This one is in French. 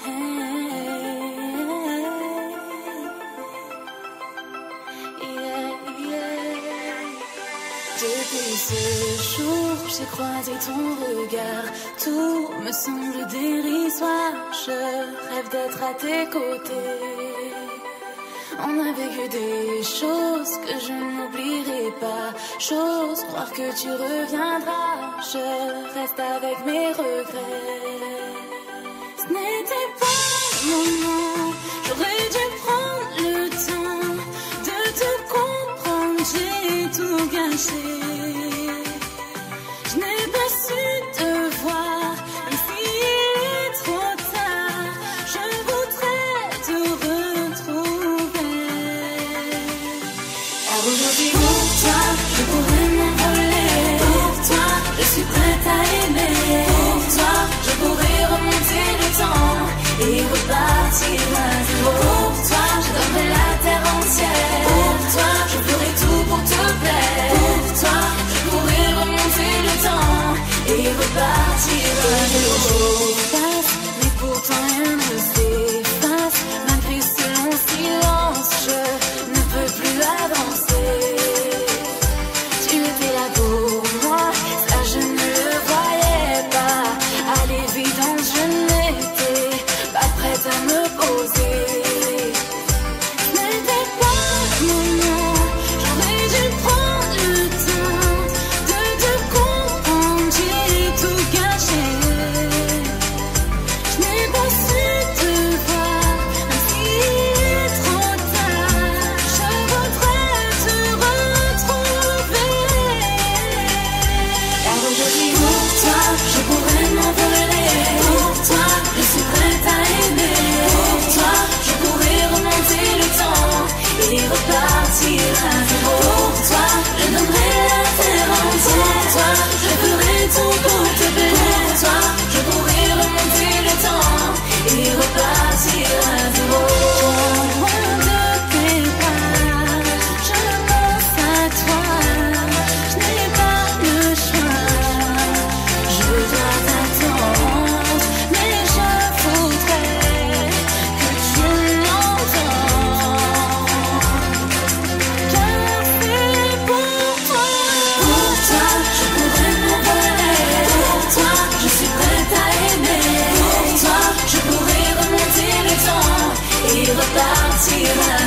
Depuis ce jour, j'ai croisé ton regard. Tout me semble dérisoire. Je rêve d'être à tes côtés. On a vécu des choses que je n'oublierai pas. J'ose croire que tu reviendras. Je reste avec mes regrets. Ce n'était pas le moment. J'aurais dû prendre le temps de te comprendre. J'ai tout gâché. Je n'ai pas su te voir, même s'il est trop tard. Je voudrais te retrouver. Car aujourd'hui pour toi, je pourrais m'envoler. Pour toi, je suis prête à aimer. Pour toi, je pourrais remonter le temps et repartir à zéro. Pour toi, je donnerais la terre entière. Pour toi, je ferai tout pour te plaire. Pour toi, je pourrais remonter le temps et repartir à zéro. Mais pourtant rien ne s'efface. Malgré ce long silence, je ne peux plus avancer. Tu étais là pour moi, ça je ne le voyais pas. À l'évidence, je n'étais pas prête à me poser. Ce n'était pas le moment, j'aurais dû prendre le temps de te comprendre. J'ai tout gâché. Je n'ai pas su te voir, même s'il est trop tard. Je voudrais te retrouver. Car aujourd'hui pour toi, je pourrais m'envoler. Pour toi, je suis prête à aimer. Pour toi, je pourrais remonter le temps et repartir à zéro. Pour toi, je donnerais la terre entière. Pour toi, je ferai tout pour te plaire. Pour toi, je pourrais remonter le temps et repartir à zéro. Loin de tes pas, je pense à toi. Je n'ai pas le choix, je dois t'attendre. Mais je voudrais que tu l'entendes. Car c'est pour toi. Pour toi, je pourrais m'envoler. Pour toi, je suis prête à aimer. Pour toi, je pourrais remonter le temps et repartir à